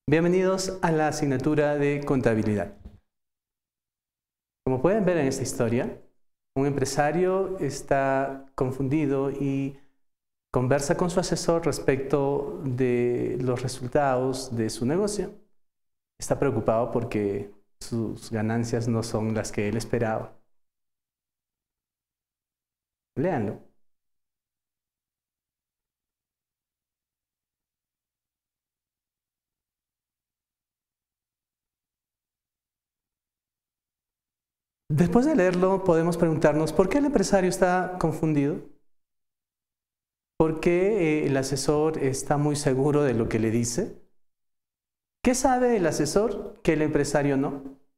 Bienvenidos a la asignatura de contabilidad. Como pueden ver en esta historia, un empresario está confundido y conversa con su asesor respecto de los resultados de su negocio. Está preocupado porque sus ganancias no son las que él esperaba. Léanlo. Después de leerlo, podemos preguntarnos ¿por qué el empresario está confundido? ¿Por qué el asesor está muy seguro de lo que le dice? ¿Qué sabe el asesor que el empresario no?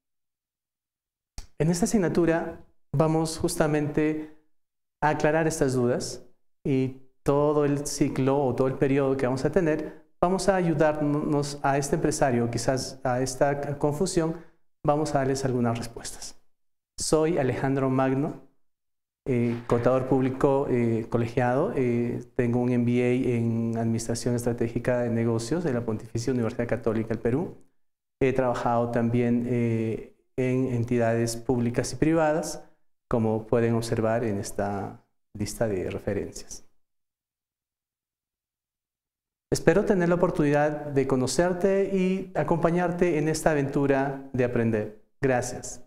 En esta asignatura vamos justamente a aclarar estas dudas y todo el ciclo o todo el periodo que vamos a tener, vamos a ayudarnos a este empresario, quizás a esta confusión, vamos a darles algunas respuestas. Soy Alejandro Magno, contador público colegiado, tengo un MBA en Administración Estratégica de Negocios de la Pontificia Universidad Católica del Perú. He trabajado también en entidades públicas y privadas, como pueden observar en esta lista de referencias. Espero tener la oportunidad de conocerte y acompañarte en esta aventura de aprender. Gracias.